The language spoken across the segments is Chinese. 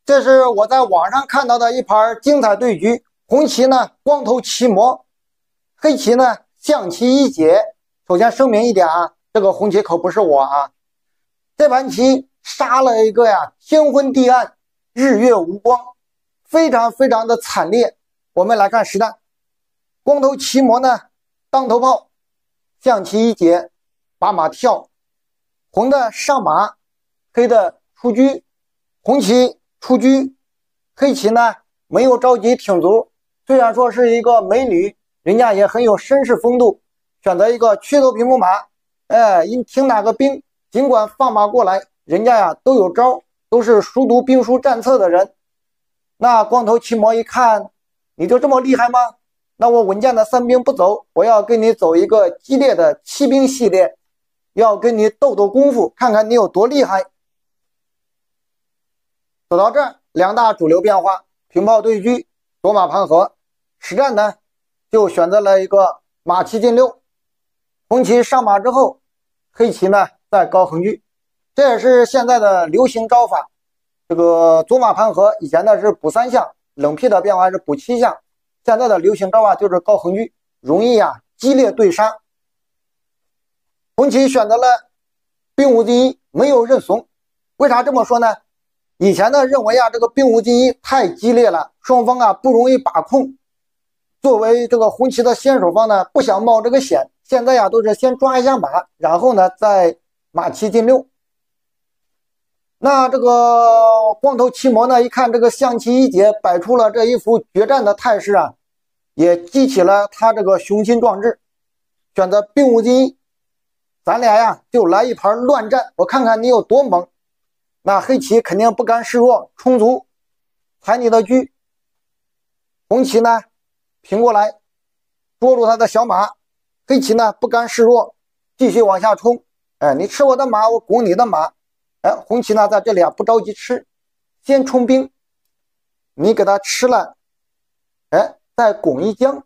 这是我在网上看到的一盘精彩对局，红棋呢光头奇魔，黑棋呢象棋一姐。首先声明一点啊，这个红棋可不是我啊。这盘棋杀了一个呀天昏地暗，日月无光，非常的惨烈。我们来看实战，光头奇魔呢当头炮，象棋一姐把马跳，红的上马，黑的出车，红棋出车，黑棋呢没有着急挺卒，虽然说是一个美女，人家也很有绅士风度，选择一个缺头平步马，你挺哪个兵，尽管放马过来，人家呀都有招，都是熟读兵书战策的人。那光头奇魔一看，你就这么厉害吗？那我稳健的三兵不走，我要跟你走一个激烈的七兵系列，要跟你斗功夫，看看你有多厉害。走到这儿，两大主流变化，平炮对车，夺马盘合。实战呢，就选择了一个马七进六，红棋上马之后，黑棋呢在高横车，这也是现在的流行招法。这个左马盘合，以前呢是补3象，冷僻的变化是补7象，现在的流行招法就是高横车，容易激烈对杀。红棋选择了兵无进一，没有认怂。为啥这么说呢？以前呢认为这个兵无进一太激烈了，双方不容易把控。作为这个红棋的先手方呢，不想冒这个险，现在都是先抓一下马，然后呢再马七进六。那这个光头奇魔呢，一看这个象棋一姐摆出了这一副决战的态势也激起了他这个雄心壮志，选择兵无进一，咱俩就来一盘乱战，我看看你有多猛。那黑棋肯定不甘示弱，冲卒踩你的车，红棋呢平过来捉住他的小马，黑棋呢不甘示弱，继续往下冲。你吃我的马，我拱你的马。红棋呢在这里不着急吃，先冲兵，你给他吃了，再拱一将，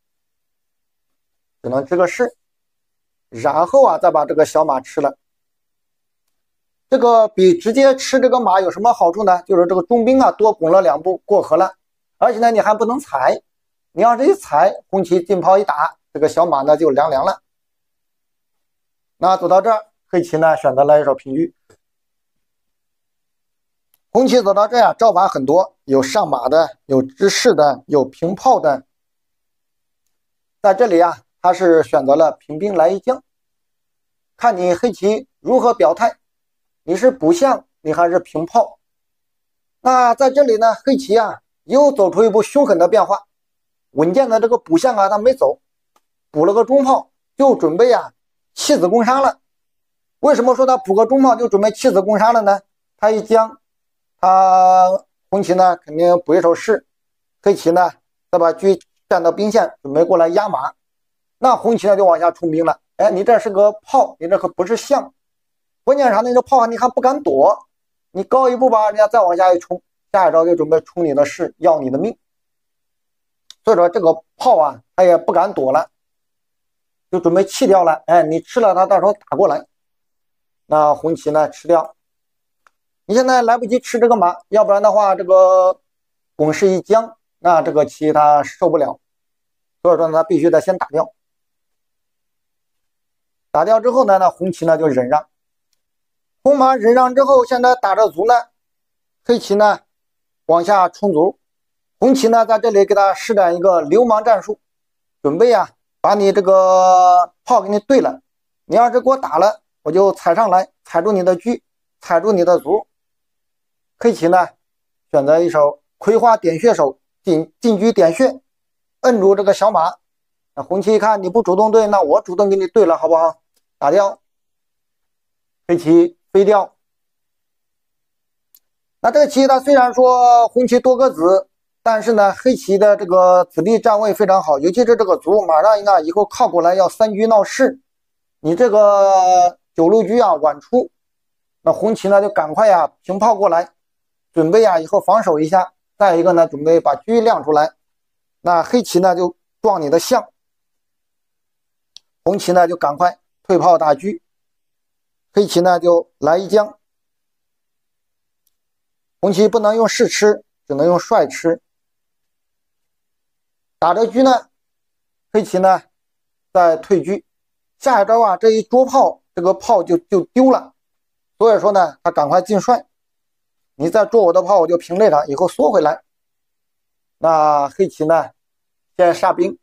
只能这个是，然后再把这个小马吃了。这个比直接吃这个马有什么好处呢？就是这个中兵多拱了2步过河了，而且呢你还不能踩，你要是一踩，红棋进炮一打，这个小马呢就凉了。那走到这儿，黑棋呢选择了一手平车。红棋走到这招法很多，有上马的，有直士的，有平炮的。在这里他是选择了平兵来一将，看你黑棋如何表态，你是补象，你还是平炮？那在这里呢，黑棋又走出一步凶狠的变化，稳健的这个补象他没走，补了个中炮，就准备弃子攻杀了。为什么说他补个中炮就准备弃子攻杀了呢？他一将，红棋呢肯定补一手士，黑棋呢再把车站到兵线，准备过来压马。那红棋呢就往下冲兵了。你这是个炮，你这可不是象。关键啥？那个炮你还不敢躲，你高一步吧，人家再往下一冲，下一招就准备冲你的士，要你的命。所以说这个炮他也不敢躲了，就准备弃掉了。你吃了他，到时候打过来，那红棋呢吃掉。你现在来不及吃这个马，要不然的话，这个拱士一将，那这个棋他受不了，所以说他必须得先打掉。打掉之后呢，那红棋呢就忍让。红马忍让之后，现在打着卒了，黑棋呢往下冲卒，红棋呢在这里给他施展一个流氓战术，准备把你这个炮给你对了，你要是给我打了，我就踩上来，踩住你的车，踩住你的卒。黑棋呢选择一手葵花点穴手，进车点穴，摁住这个小马。那红棋一看你不主动对，那我主动给你对了，好不好？打掉，黑棋飞掉。那这个棋它虽然说红棋多个子，但是呢黑棋的这个子弟站位非常好，尤其是这个卒马上以后靠过来要3车闹士，你这个9路车晚出，那红棋呢就赶快平炮过来，准备以后防守一下。再一个呢准备把车亮出来，那黑棋呢就撞你的象，红棋呢就赶快退炮打车，黑棋呢就来一将。 红旗不能用士吃，只能用帅吃。打这车呢，黑棋呢再退车，下一招啊，这一捉炮，这个炮就丢了，所以说呢，他赶快进帅，你再捉我的炮，我就平这场，以后缩回来。那黑棋呢，先杀兵，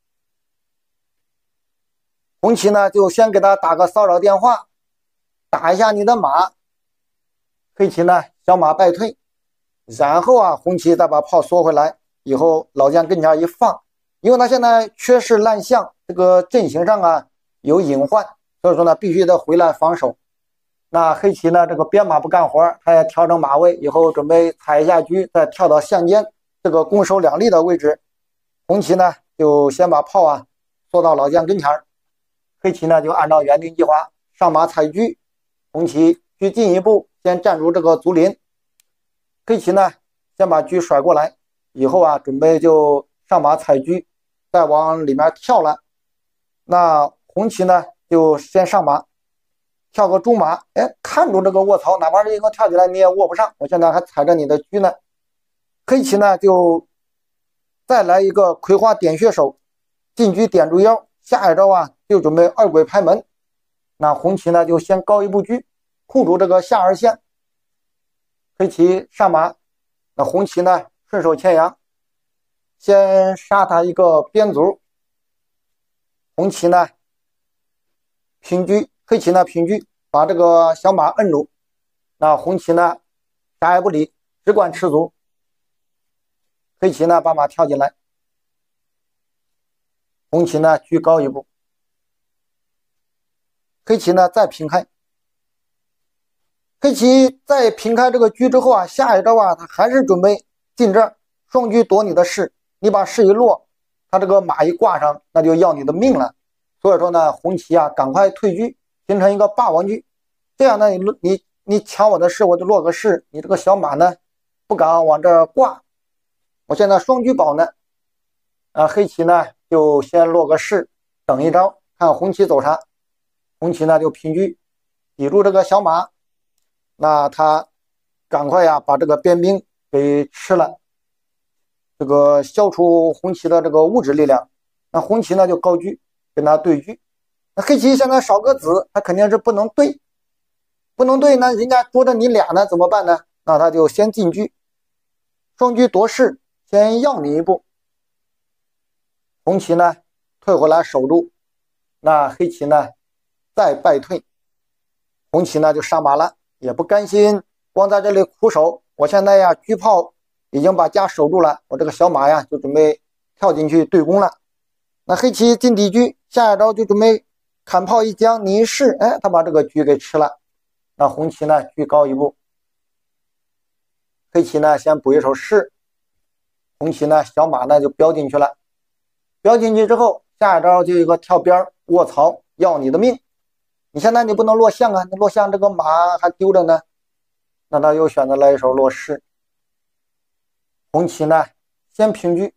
红棋呢就先给他打个骚扰电话，打一下你的马。黑棋呢小马败退，然后啊，红棋再把炮缩回来，以后老将跟前一放，因为他现在缺失烂象，这个阵型上啊有隐患，所以说呢必须得回来防守。那黑棋呢这个边马不干活，他也调整马位，以后准备踩一下车，再跳到象间这个攻守两立的位置。红棋呢就先把炮啊缩到老将跟前，黑棋呢就按照原定计划上马踩车，红棋车进一步先站住这个竹林，黑棋呢先把车甩过来，以后啊准备就上马踩车，再往里面跳了。那红棋呢就先上马，跳个猪马，哎，看住这个卧槽，哪怕是一个跳起来你也握不上，我现在还踩着你的车呢。黑棋呢就再来一个葵花点穴手，进车点住腰，下一招啊就准备二鬼拍门。那红棋呢就先高一步车，护住这个下二线。黑棋上马，那红棋呢顺手牵羊，先杀他一个边卒。红棋呢平车，黑棋呢平车，把这个小马摁住。那红棋呢啥也不理，只管吃卒。黑棋呢把马跳进来，红棋呢居高一步，黑棋呢再平开。黑棋再平开这个车之后啊，下一招啊他还是准备进这儿双车夺你的士，你把士一落，他这个马一挂上，那就要你的命了。所以说呢，红棋啊赶快退车，形成一个霸王车。这样呢你抢我的士，我就落个士，你这个小马呢不敢往这儿挂，我现在双车保呢。黑棋呢就先落个士，等一招，看红棋走啥。红棋呢就平车，抵住这个小马。那他赶快呀把这个边兵给吃了，这个消除红棋的这个物质力量。那红棋呢就高车跟他对车。那黑棋现在少个子，他肯定是不能对，那人家捉着你俩呢怎么办呢？那他就先进车，双车夺士，先要你一步。红棋呢退回来守住，那黑棋呢再败退。红棋呢就上马了，也不甘心光在这里苦守，我现在呀车炮已经把家守住了，我这个小马呀就准备跳进去对攻了。那黑棋进底车，下一招就准备砍炮一将你一士，哎，他把这个车给吃了。那红棋呢居高一步，黑棋呢先补一手士，红棋呢小马呢就飙进去了。飙进去之后，下一招就一个跳边卧槽，要你的命。你现在你不能落象啊，你落象这个马还丢着呢。那他又选择了一手落士。红棋呢先平车，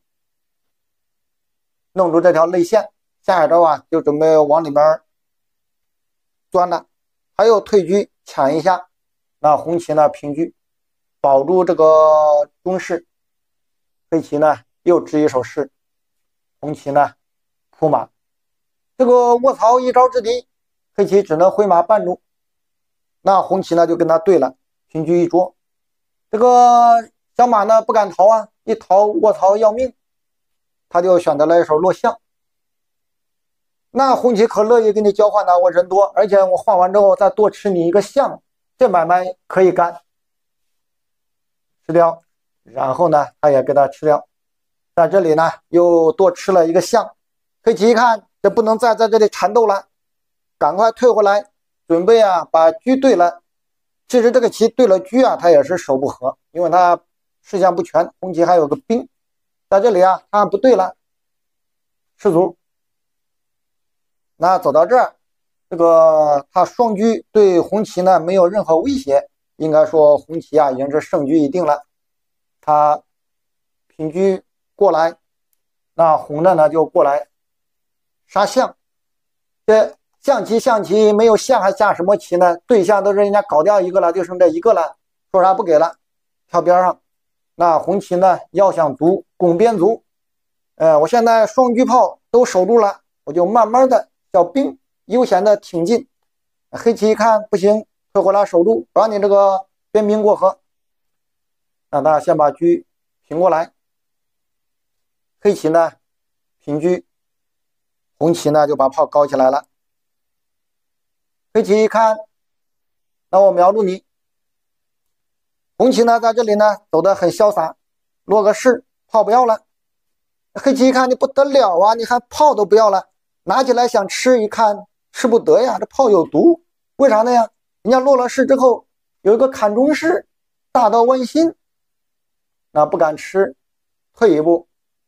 弄住这条内线，下一招啊就准备往里面钻了，还有退车抢一下。那红棋呢平车，保住这个中士。黑棋呢又支一手士，红棋呢扑马。这个卧槽一招制敌，黑棋只能挥马绊住。那红棋呢就跟他对了，平车一捉。这个小马呢不敢逃啊，一逃卧槽要命，他就选择了一手落象。那红棋可乐意跟你交换呢，我人多，而且我换完之后再多吃你一个象，这买卖可以干。吃掉，然后呢他也给他吃掉，在这里呢又多吃了一个象。黑棋一看这不能再在这里缠斗了，赶快退回来，准备啊把车对了。其实这个棋对了车啊，他也是手不和，因为他士象不全，红棋还有个兵在这里啊，他不对了，失卒。那走到这儿，这个他双车对红棋呢没有任何威胁，应该说红棋啊已经是胜局已定了。他平车过来，那红的呢就过来杀象。这象棋没有象还下什么棋呢？对象都是人家搞掉一个了，就剩这一个了，说啥不给了， 桥边上。那红旗呢要想卒，攻边卒。我现在双车炮都守住了，我就慢慢的小兵悠闲的挺进。黑旗一看不行，退回来守住，让你这个边兵过河。让他先把车平过来。黑旗呢平车，红旗呢就把炮高起来了。黑旗一看，那我瞄住你。红旗呢在这里呢走得很潇洒，落个士，炮不要了。黑旗一看你不得了啊，你看炮都不要了，拿起来想吃，一看吃不得呀，这炮有毒。为啥呢呀？人家落了士之后有一个砍中士，大到剜心，那不敢吃，退一步。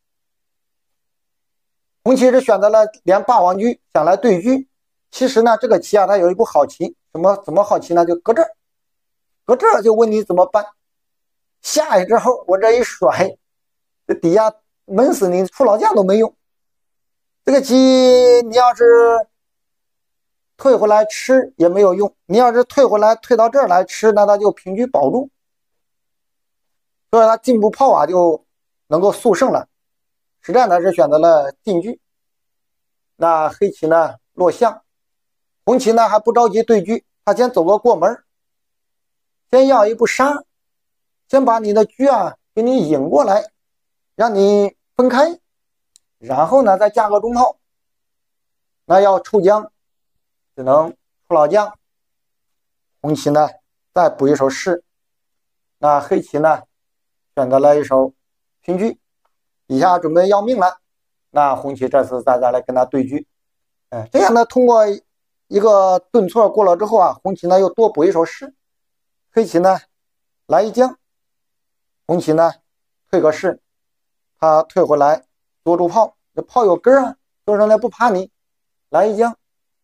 红旗是选择了连霸王车想来对车。其实呢这个棋啊它有一步好棋，怎么好棋呢？就搁这儿，搁这儿就问你怎么办。下去之后我这一甩，这底下闷死你，出老将都没用。这个棋你要是退回来吃也没有用，你要是退回来退到这儿来吃，那他就平车保住，所以他进步炮啊就能够速胜了。实战呢是选择了进车。那黑棋呢落象，红棋呢还不着急对车，他先走个过门，先要一步杀，先把你的车啊给你引过来，让你分开，然后呢再架个中炮。那要抽将只能出老将。红棋呢再补一手士。那黑棋呢选择了一手平车，底下准备要命了。那红棋这次再来跟他对车。这样呢通过一个顿挫过了之后啊，红棋呢又多补一手士。黑棋呢来一将，红棋呢退个士，他退回来捉住炮，这炮有根啊，捉上来不怕你，来一将，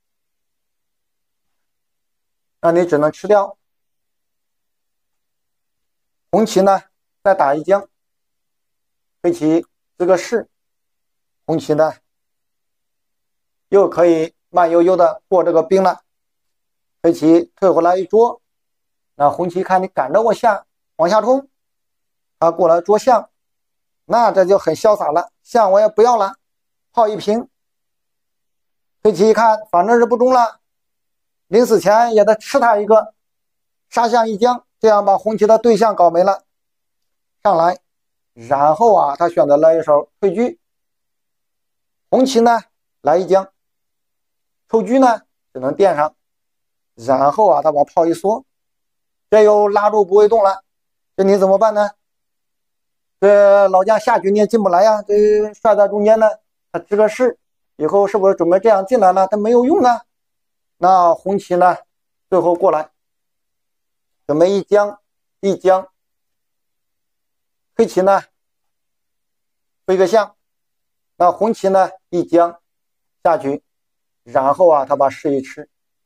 那你只能吃掉。红棋呢再打一将，黑棋这个士，红棋呢又可以慢悠悠的过这个兵了。黑棋退回来一捉，那红棋看你赶着我下，往下冲，他过来捉象，那这就很潇洒了，象我也不要了，炮一平。黑棋一看反正是不中了，临死前也得吃他一个，杀象一将，这样把红棋的对象搞没了。上来，然后啊他选择了一手退车。红棋呢来一将，抽车呢只能垫上，然后啊他把炮一缩，这又拉住不会动了，这你怎么办呢？这老将下去你也进不来呀，这帅在中间呢，他支个士，以后是不是准备这样进来了？他没有用啊。那红棋呢最后过来准备一将一将，黑棋呢飞个象，那红棋呢一将下去，然后啊他把士一吃。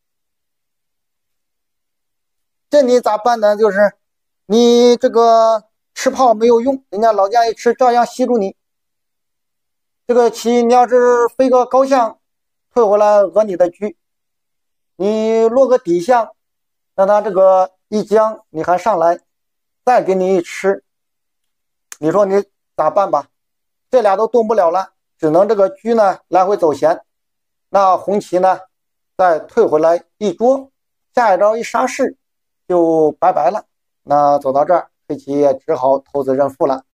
这你咋办呢？就是你这个吃炮没有用，人家老将一吃照样吸住你。这个棋你要是飞个高象退回来讹你的车，你落个底象，那他这个一将你还上来再给你一吃，你说你咋办吧？这俩都动不了了，只能这个车呢来回走闲。那红棋呢再退回来一捉，下一招一杀士就拜拜了。那走到这儿，黑棋也只好投子认负了。